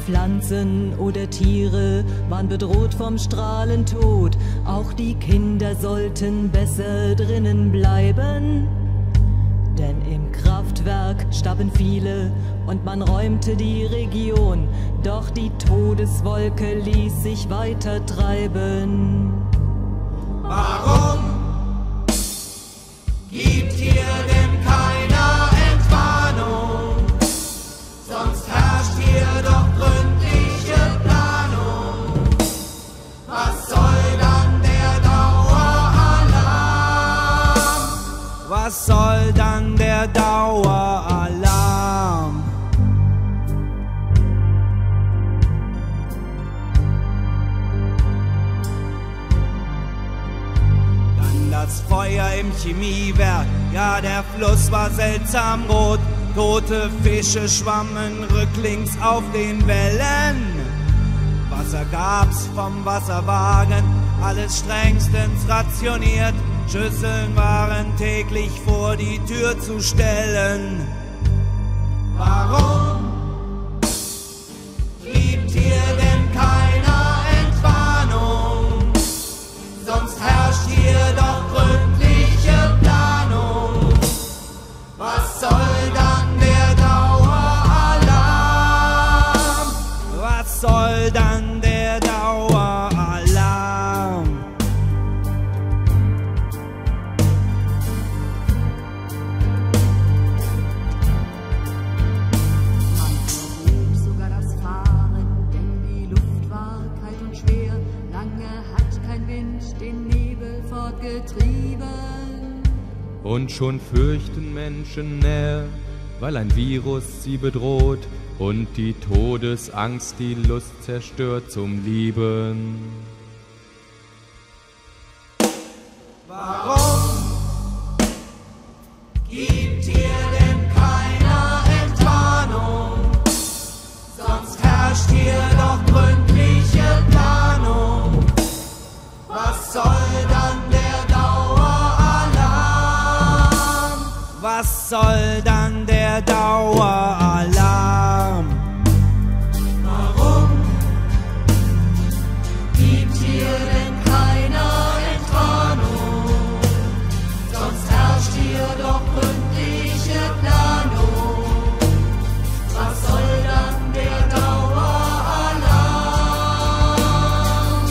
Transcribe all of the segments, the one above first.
Pflanzen oder Tiere waren bedroht vom Strahlentod. Auch die Kinder sollten besser drinnen bleiben. Denn im Kraftwerk starben viele und man räumte die Region. Doch die Todeswolke ließ sich weiter treiben. Warum gibt hier denn keiner Entwarnung? Sonst herrscht hier doch gründliche Planung. Was soll dann der Daueralarm? Was soll dann der Daueralarm? Dann das Feuer im Chemiewerk, ja der Fluss war seltsam rot. Tote Fische schwammen rücklings auf den Wellen. Wasser gab's vom Wasserwagen, alles strengstens rationiert. Schüsseln waren täglich vor die Tür zu stellen. Warum gibt hier denn keiner Entwarnung? Sonst herrscht hier doch gründliche Planung. Was soll dann der Daueralarm? Was soll dann der Daueralarm? Man verhob sogar das Fahren, denn die Luft war kalt und schwer. Lange hat kein Wind den Nebel fortgetrieben. Und schon fürchten Menschen näher, weil ein Virus sie bedroht und die Todesangst die Lust zerstört zum Lieben. Warum gibt hier denn keiner Entwarnung? Sonst herrscht hier doch gründliche Planung. Was soll dann der Daueralarm? Was soll dann der Daueralarm? Warum gibt hier denn keiner Entwarnung? Sonst herrscht hier doch gründliche Planung. Was soll dann der Daueralarm?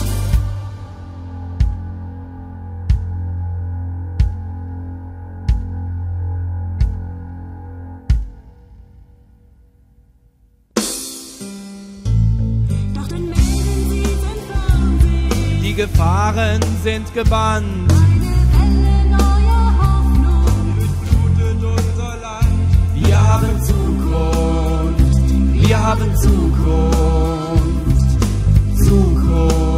Doch den Medien sieht im Fernsehen Die Gefahren sind gebannt. eine helle neue Hoffnung. Durchblutet unser Land. Wir haben Zukunft. Wir haben Zukunft. Zukunft.